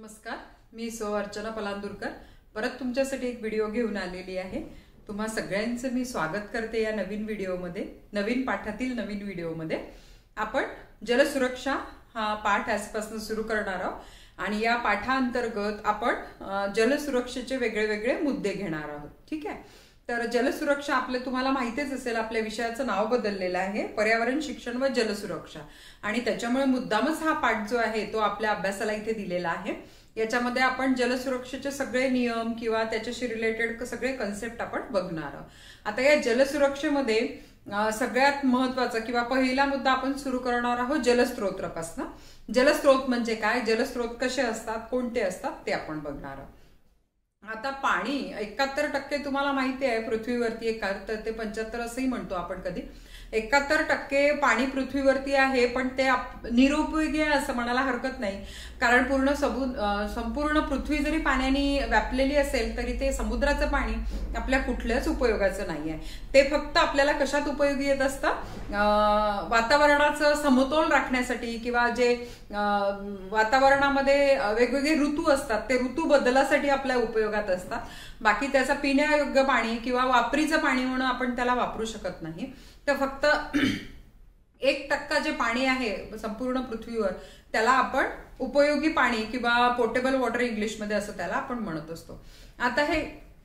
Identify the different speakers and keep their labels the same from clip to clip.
Speaker 1: नमस्कार, मी अर्चना पलांदूरकर परत तुमच्यासाठी एक व्हिडिओ घेऊन आलेली आहे। तुम्हा सगळ्यांचं मी स्वागत करते या नवीन व्हिडिओमध्ये, नवीन पाठातील नवीन व्हिडिओमध्ये। आपण जलसुरक्षा हा पाठ आजपासून सुरू करणार आहोत आणि या पाठांतर्गत आपण जलसुरक्षेचे वेगळे मुद्दे घेणार आहोत। ठीक आहे, तर जलसुरक्षा आपले तुम्हाला माहितीच असेल, आपल्या विषयाचं नाव बदललेलं आहे पर्यावरण शिक्षण व जलसुरक्षा, आणि त्याच्यामुळे मुद्दामच हा पाठ जो आहे तो आपल्या अभ्यासाला इथे दिलेला आहे। याच्यामध्ये आपण जलसुरक्षेचे सगळे नियम किंवा त्याच्याशी रिलेटेड सगळे कन्सेप्ट आपण बघणार आहोत। आता या जलसुरक्षेमध्ये सगळ्यात महत्वाचा किंवा पहिला मुद्दा आपण सुरू करणार आहोत जलस्रोतापासून। जलस्रोत म्हणजे काय, जलस्रोत कसे असतात, कोणते असतात ते आपण बघणार आहोत। आता पाणी 71% तुम्हाला माहिती आहे पृथ्वीवरती, 71 ते 75 असंही म्हणतो आपण कधी। 71% पाणी पृथ्वीवरती आहे, पण ते निरुपयोगी आहे असं म्हणायला हरकत नाही, कारण संपूर्ण पृथ्वी जरी पाण्याने व्यापलेली असेल तरी ते समुद्राचं पाणी आपल्या कुठल्याच उपयोगाचं नाही आहे। ते फक्त आपल्याला कशात उपयोगी येत असतं, वातावरणाचं समतोल राखण्यासाठी किंवा जे वातावरणामध्ये वेगवेगळे ऋतू असतात ते ऋतू बदलासाठी आपल्या उपयोगात असतात। बाकी त्याचा पिण्यायोग्य पाणी किंवा वापरीचं पाणी म्हणून आपण त्याला वापरू शकत नाही। तर फक्त 1% जे पाणी आहे संपूर्ण पृथ्वीवर त्याला आपण उपयोगी पाणी किंवा पोर्टेबल वॉटर इंग्लिशमध्ये असं त्याला आपण म्हणत असतो। आता हे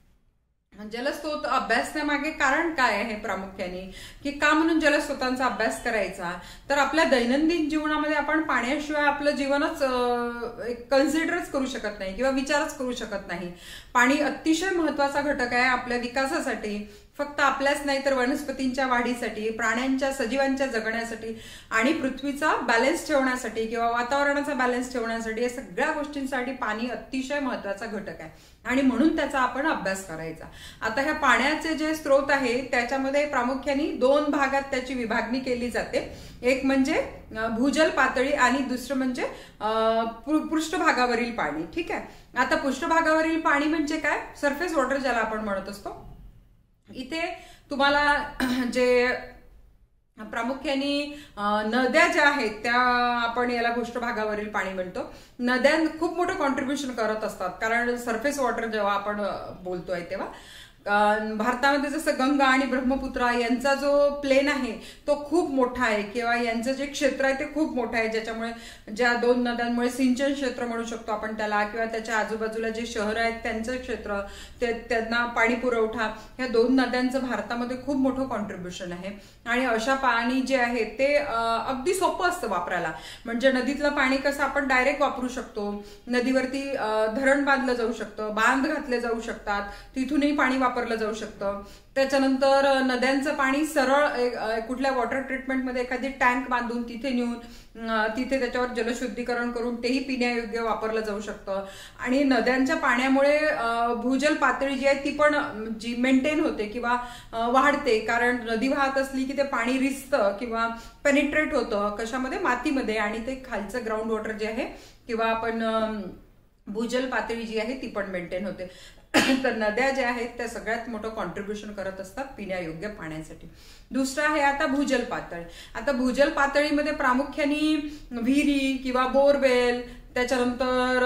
Speaker 1: जलस्रोत अभ्यासण्यामागे कारण काय आहे प्रामुख्याने, की का म्हणून जलस्रोतांचा अभ्यास करायचा, तर आपल्या दैनंदिन जीवनामध्ये आपण पाण्याशिवाय आपलं जीवनच कन्सिडरच करू शकत नाही किंवा विचारच करू शकत नाही। पाणी अतिशय महत्वाचा घटक आहे आपल्या विकासासाठी, फक्त आपल्याच नाही तर वनस्पतींच्या वाढीसाठी, प्राण्यांच्या सजीवांच्या जगण्यासाठी आणि पृथ्वीचा बॅलन्स ठेवण्यासाठी किंवा वातावरणाचा बॅलन्स ठेवण्यासाठी, या सगळ्या गोष्टींसाठी पाणी अतिशय महत्वाचा घटक आहे आणि म्हणून त्याचा आपण अभ्यास करायचा। आता ह्या पाण्याचे जे स्रोत आहे त्याच्यामध्ये प्रामुख्याने 2 भागात त्याची विभागणी केली जाते। एक म्हणजे भूजल पातळी आणि दुसरं म्हणजे पृष्ठभागावरील पाणी। ठीक आहे, आता पृष्ठभागावरील पाणी म्हणजे काय, सरफेस वॉटर ज्याला आपण म्हणत असतो। इथे तुम्हाला जे प्रामुख्याने नद्या ज्या आहेत त्या आपण याला पृष्ठभागावरील पाणी म्हणतो। नद्या खूप मोठं कॉन्ट्रीब्युशन करत असतात, कारण सरफेस वॉटर जेव्हा आपण बोलतोय तेव्हा भारतामध्ये जसं गंगा आणि ब्रह्मपुत्रा यांचा जो प्लेन आहे तो खूप मोठा आहे किंवा यांचं जे क्षेत्र आहे ते खूप मोठं आहे, ज्याच्यामुळे ज्या 2 नद्यांमुळे सिंचन क्षेत्र म्हणू शकतो आपण त्याला, किंवा त्याच्या आजूबाजूला जे शहर आहेत त्यांचं क्षेत्र, त्यांना पाणी पुरवठा, ह्या 2 नद्यांचं भारतामध्ये खूप मोठं कॉन्ट्रीब्युशन आहे। आणि अशा पाणी जे आहे ते अगदी सोपं असतं वापरायला, म्हणजे नदीतलं पाणी कसं आपण डायरेक्ट वापरू शकतो, नदीवरती धरण बांधलं जाऊ शकतं, बांध घातले जाऊ शकतात, तिथूनही पाणी वापरलं जाऊ शकतं। त्याच्यानंतर नद्यांचं पाणी सरळ कुठल्या वॉटर ट्रीटमेंटमध्ये एखादी टँक बांधून तिथे नेऊन तिथे त्याच्यावर जलशुद्धीकरण करून तेही पिण्यायोग्य वापरलं जाऊ शकतं। आणि नद्यांच्या पाण्यामुळे भूजल पातळी जी आहे ती पण जी मेंटेन होते किंवा वाढते, कारण नदी वाहत असली की ते पाणी रिसतं किंवा पेनिट्रेट होतं कशामध्ये, मातीमध्ये, आणि ते खालचं ग्राउंड वॉटर जे आहे किंवा आपण भूजल पातळी जी आहे ती पण मेंटेन होते। तर नद्या ज्या आहेत त्या सगळ्यात मोठं कॉन्ट्रीब्युशन करत असतात पिण्यायोग्य पाण्यासाठी। दुसरं आहे आता भूजल पातळी। आता भूजल पातळीमध्ये प्रामुख्याने विहिरी किंवा बोरवेल, त्याच्यानंतर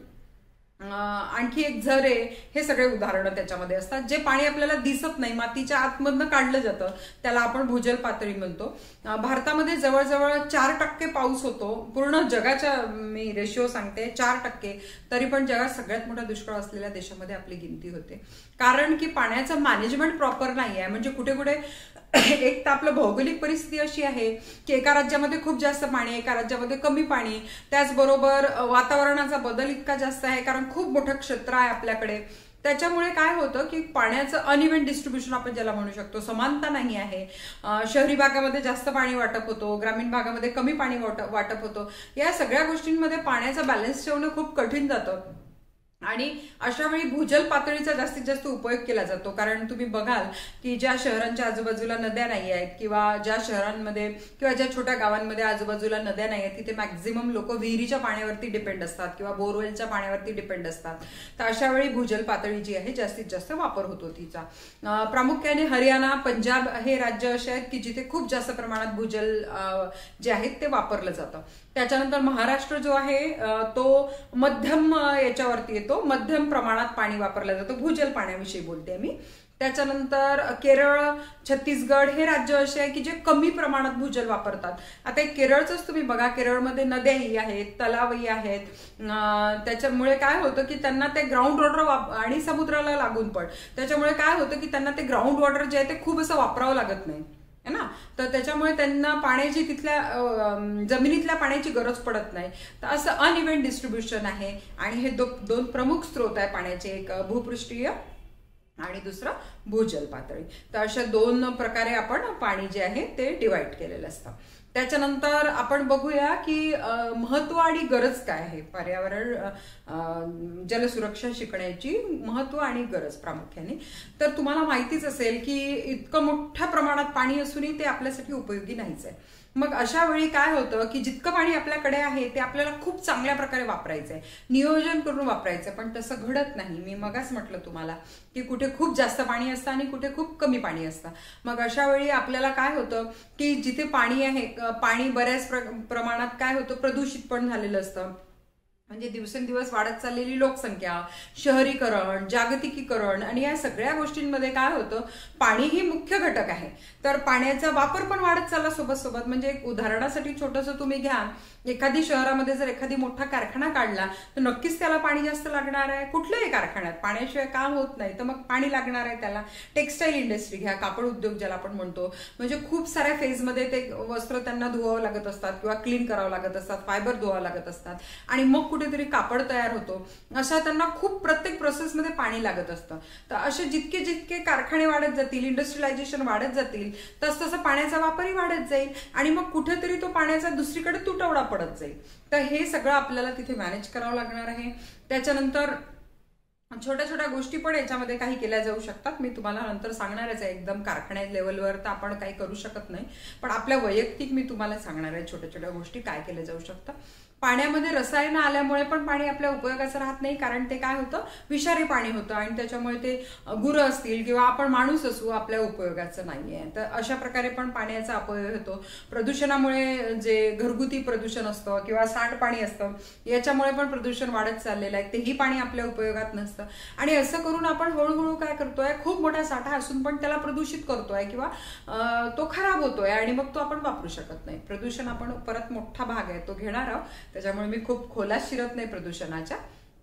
Speaker 1: आणखी एक झरे, हे सगळे उदाहरणं त्याच्यामध्ये असतात। जे पाणी आपल्याला दिसत नाही, मातीच्या आतमधनं काढलं जातं, त्याला आपण भूजल पातळी म्हणतो। भारतामध्ये जवळजवळ 4% पाऊस होतो, पूर्ण जगाच्या मी रेशिओ सांगते 4%, तरी पण जगात सगळ्यात मोठा दुष्काळ असलेल्या देशामध्ये आपली गिनती होते, कारण की पाण्याचं मॅनेजमेंट प्रॉपर नाही आहे। म्हणजे कुठे कुठे एक तर आपलं भौगोलिक परिस्थिती अशी आहे की एका राज्यामध्ये खूप जास्त पाणी, एका राज्यामध्ये कमी पाणी, त्याचबरोबर वातावरणाचा बदल इतका जास्त आहे कारण खूप मोठं क्षेत्र आहे आपल्याकडे। त्याच्यामुळे काय होतं की पाण्याचं अनइव्हन डिस्ट्रीब्युशन आपण ज्याला म्हणू शकतो, समानता नाही आहे। शहरी भागामध्ये जास्त पाणी वाटप होतो, ग्रामीण भागामध्ये कमी पाणी वाटप होतं। या सगळ्या गोष्टींमध्ये पाण्याचा बॅलन्स ठेवणं खूप कठीण जातं आणि अशा वेळी भूजल पातळीचा जास्तीत जास्त उपयोग केला जातो। कारण तुम्ही बघाल की ज्या शहरांच्या आजूबाजूला नद्या नाही आहेत किंवा ज्या शहरांमध्ये किंवा ज्या छोट्या गावांमध्ये आजूबाजूला नद्या नाही आहेत तिथे मॅक्झिमम लोक विहिरीच्या पाण्यावरती डिपेंड असतात किंवा बोरवेलच्या पाण्यावरती डिपेंड असतात। तर अशा वेळी भूजल पातळी जी आहे जास्तीत जास्त वापर होतो तिचा। प्रामुख्याने हरियाणा, पंजाब हे राज्य असे आहेत की जिथे खूप जास्त प्रमाणात भूजल जे आहेत ते वापरलं जातं। त्याच्यानंतर महाराष्ट्र जो आहे तो मध्यम याच्यावरती येतो, मध्यम प्रमाणात पाणी वापरलं जातं, भूजल पाण्याविषयी बोलते मी. त्याच्यानंतर केरळ, छत्तीसगड हे राज्य असे आहे की जे कमी प्रमाणात भूजल वापरतात. आता एक केरळचंच तुम्ही बघा, केरळमध्ये नद्याही आहेत, तलावही आहेत. त्याच्यामुळे काय होतं की त्यांना ते ग्राउंड वॉटर आणि समुद्राला लागून पण त्याच्यामुळे काय होतं की त्यांना ते ग्राउंड वॉटर जे आहे ते खूप असं वापरावं लागत नाही है ना. तर त्याच्यामुळे त्यांना पाण्याची तिथल्या जमिनीतल्या पाण्याची गरज पडत नाही. तर असं अनइव्हन डिस्ट्रीब्युशन आहे. आणि हे दोन प्रमुख स्रोत आहे पाण्याचे, एक भूपृष्ठीय आणि दुसरं भूजल पातळी. तर अशा दोन प्रकारे आपण पाणी जे आहे ते डिवाइड केलेलं असतं. त्याच्यानंतर आपण बघूया की महत्व आणि गरज काय आहे, पर्यावरण जलसुरक्षा शिकण्याची महत्व आणि गरज प्रामुख्याने. तर तुम्हाला माहितीच असेल की इतकं मोठ्या प्रमाणात पाणी असूनही ते आपल्यासाठी उपयोगी नाहीच आहे. मग अशा वेळी काय होतं की जितकं पाणी आपल्याकडे आहे ते आपल्याला खूप चांगल्या प्रकारे वापरायचं आहे, नियोजन करून वापरायचं. पण तसं घडत नाही. मी मगाच म्हटलं तुम्हाला की कुठे खूप जास्त पाणी असतं आणि कुठे खूप कमी पाणी असतं. मग अशा वेळी आपल्याला काय होतं की जिथे पाणी आहे, पाणी बऱ्याच प्रमाणात काय होतं, प्रदूषित पण झालेलं असतं. म्हणजे दिवसेंदिवस वाढत चाललेली लोकसंख्या, शहरीकरण, जागतिकीकरण आणि या सगळ्या गोष्टींमध्ये काय होतं, पाणी ही मुख्य घटक आहे. तर पाण्याचा वापर पण वाढत चालला सोबत सोबत. म्हणजे एक उदाहरणासाठी छोटंसं तुम्ही घ्या, एखादी शहरामध्ये जर एखादी मोठा कारखाना काढला तर नक्कीच त्याला पाणी जास्त लागणार आहे. कुठल्याही कारखान्यात पाण्याशिवाय काम होत नाही, तर मग पाणी लागणार आहे त्याला. टेक्स्टाईल इंडस्ट्री घ्या, कापड उद्योग ज्याला आपण म्हणतो, म्हणजे खूप साऱ्या फेजमध्ये ते वस्त्र त्यांना धुवावं लागत असतात किंवा क्लीन करावं लागत असतात, फायबर धुवावं लागत असतात आणि मग कुठेतरी कापड तयार होतो. अशा त्यांना खूप प्रत्येक प्रोसेसमध्ये पाणी लागत असतं. तर असे जितके जितके कारखाने वाढत जातील, इंडस्ट्रियलायझेशन वाढत जातील, तसतसं पाण्याचा वापरही वाढत जाईल आणि मग कुठेतरी तो पाण्याचा दुसरीकडे तुटवडा पडत जाईल. तर हे सगळं आपल्याला तिथे मॅनेज करावं लागणार आहे. त्याच्यानंतर छोट्या छोट्या गोष्टी पण याच्यामध्ये काही केल्या जाऊ शकतात. मी तुम्हाला नंतर सांगणारच आहे. एकदम कारखान्या लेवलवर तर आपण काही करू शकत नाही, पण आपल्या वैयक्तिक मी तुम्हाला सांगणार आहे छोट्या छोट्या गोष्टी काय केल्या जाऊ शकतात. पाण्यामध्ये रसायनं आल्यामुळे पण पाणी आपल्या उपयोगाचं राहत नाही, कारण ते काय होतं, विषारी पाणी होतं आणि त्याच्यामुळे ते गुरं असतील किंवा आपण माणूस असू आपल्या उपयोगाचं नाहीये. तर अशा प्रकारे पण पाण्याचा अपव्यय होतो. प्रदूषणामुळे जे घरगुती प्रदूषण असतं किंवा सांडपाणी असतं, याच्यामुळे पण प्रदूषण वाढत चाललेलं आहे. तेही पाणी आपल्या उपयोगात नसतं आणि असं करून आपण हळूहळू काय करतोय, खूप मोठा साठा असून पण त्याला प्रदूषित करतोय किंवा तो खराब होतोय आणि मग तो आपण वापरू शकत नाही. प्रदूषण आपण परत मोठा भाग आहे तो घेणार आहोत, त्याच्यामुळे मी खूप खोलात शिरत नाही प्रदूषणाच्या.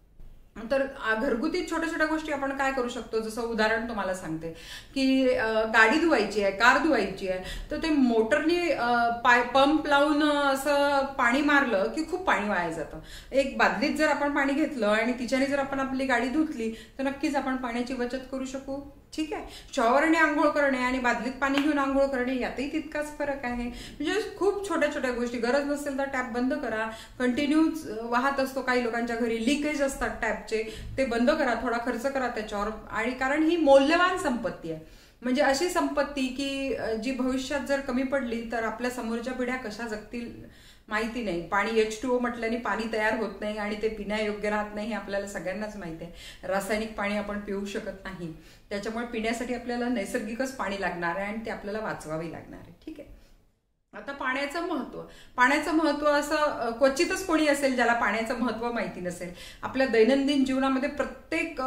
Speaker 1: तर घरगुती छोट्या छोट्या गोष्टी आपण काय करू शकतो, जसं उदाहरण तुम्हाला सांगते की गाडी धुवायची आहे, कार धुवायची आहे, तर ते मोटरनी पंप लावून असं पाणी मारलं की खूप पाणी वाया जातं. एक बादलीत जर आपण पाणी घेतलं आणि तिच्याने जर आपण आपली गाडी धुतली तर नक्कीच आपण पाण्याची बचत करू शकू. ठीक आहे. शॉवरने आंघोळ करणे आणि बादलीत पाणी घेऊन आंघोळ करणे यातही तितकाच फरक आहे. म्हणजे खूप छोट्या छोट्या गोष्टी. गरज नसेल तर टॅप बंद करा. कंटिन्यू वाहत असतो, काही लोकांच्या घरी लिकेज असतात टॅपचे, ते बंद करा, थोडा खर्च करा त्याच्यावर. आणि कारण ही मौल्यवान संपत्ती आहे, म्हणजे अशी संपत्ती की जी भविष्यात जर कमी पडली तर आपल्या समोरच्या पिढ्या कशा जगतील माहिती नाही. पाणी H2O म्हटल्याने पाणी तयार होत नाही आणि ते पिण्यायोग्य राहत नाही, हे आपल्याला सगळ्यांनाच माहिती आहे. रासायनिक पाणी आपण पिऊ शकत नाही, त्याच्यामुळे पिण्यासाठी आपल्याला नैसर्गिकच पाणी लागणार आहे आणि ते आपल्याला वाचवावे लागणार आहे. ठीक आहे. आता पाण्याचं महत्व असं क्वचितच कोणी असेल ज्याला पाण्याचं महत्व माहिती नसेल. आपल्या दैनंदिन जीवनामध्ये प्रत्येक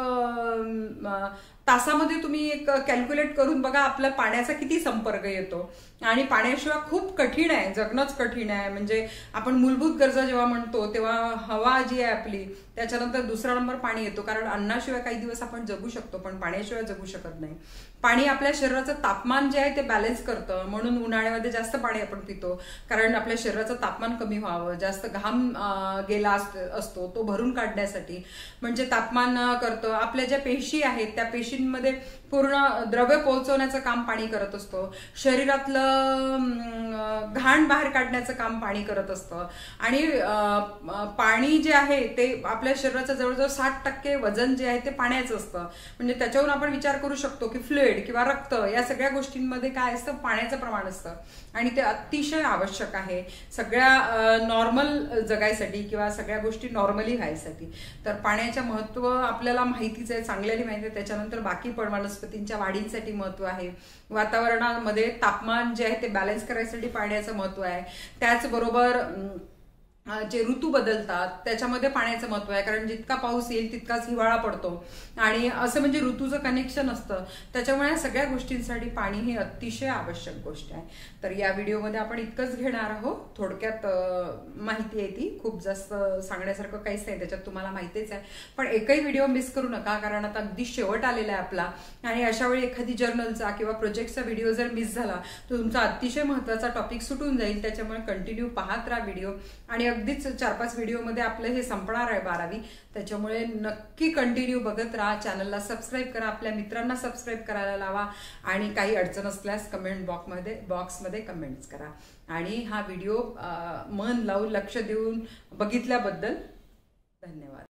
Speaker 1: तासामध्ये तुम्ही एक कॅल्क्युलेट करून बघा आपला पाण्याचा किती संपर्क येतो. आणि पाण्याशिवाय खूप कठीण आहे, जगणंच कठीण आहे. म्हणजे आपण मूलभूत गरजा जेव्हा म्हणतो तेव्हा हवा जी आहे आपली, त्याच्यानंतर दुसरा नंबर पाणी येतो. कारण अन्नाशिवाय काही दिवस आपण जगू शकतो पण पाण्याशिवाय जगू शकत नाही. पाणी आपल्या शरीराचं तापमान जे आहे ते बॅलन्स करतं, म्हणून उन्हाळ्यामध्ये जास्त पाणी आपण पितो, कारण आपल्या शरीराचं तापमान कमी व्हावं. जास्त घाम गेला असतो तो भरून काढण्यासाठी, म्हणजे तापमान करतं. आपल्या ज्या पेशी आहेत त्या पेशींमध्ये पूर्ण द्रव्य पोहोचवण्याचं काम पाणी करत असतो. शरीरातलं घाण बाहेर काढण्याचं काम पाणी करत असतं. आणि पाणी जे आहे ते आपल्या शरीराचं जवळजवळ 60% वजन जे आहे ते पाण्याचं असतं. म्हणजे त्याच्यावरून आपण विचार करू शकतो की फ्लुइड किंवा रक्त या सगळ्या गोष्टींमध्ये काय असतं, पाण्याचं प्रमाण असतं आणि ते अतिशय आवश्यक आहे सगळ्या नॉर्मल जगायसाठी किंवा सगळ्या गोष्टी नॉर्मली व्हायसाठी. तर पाण्याचं महत्व आपल्याला माहितीच आहे, चांगल्याने माहिती आहे. त्याच्यानंतर बाकी पण वनस्पतींच्या वाढींसाठी महत्व आहे. वातावरणामध्ये तापमान जे आहे ते बॅलन्स करायसाठी पाण्याचं महत्व आहे. त्याचबरोबर जे ऋतू बदलतात त्याच्यामध्ये पाण्याचं महत्व आहे, कारण जितका पाऊस येईल तितकाच हिवाळा पडतो आणि असं म्हणजे ऋतूचं कनेक्शन असतं. त्याच्यामुळे सगळ्या गोष्टींसाठी पाणी ही अतिशय आवश्यक गोष्ट आहे. तर या व्हिडिओमध्ये आपण इतकंच घेणार आहोत. थोडक्यात माहिती आहे ती, खूप जास्त सांगण्यासारखं काहीच नाही त्याच्यात, तुम्हाला माहितीच आहे. पण एकही व्हिडिओ मिस करू नका, कारण आता अगदी शेवट आलेला आहे आपला आणि अशा वेळी एखादी जर्नलचा किंवा प्रोजेक्टचा व्हिडिओ जर मिस झाला तर तुमचा अतिशय महत्त्वाचा टॉपिक सुटून जाईल. त्याच्यामुळे कंटिन्यू पाहत राहा व्हिडिओ आणि अगदीच 4-5 व्हिडिओमध्ये आपलं हे संपणार आहे 12वी. त्याच्यामुळे नक्की कंटिन्यू बघत राहा. चॅनलला सबस्क्राईब करा, आपल्या मित्रांना सबस्क्राईब करायला लावा आणि काही अडचण असल्यास कमेंट बॉक्समध्ये कमेंट्स करा. आणि हा व्हिडिओ मन लावून लक्ष देऊन बघितल्याबद्दल धन्यवाद.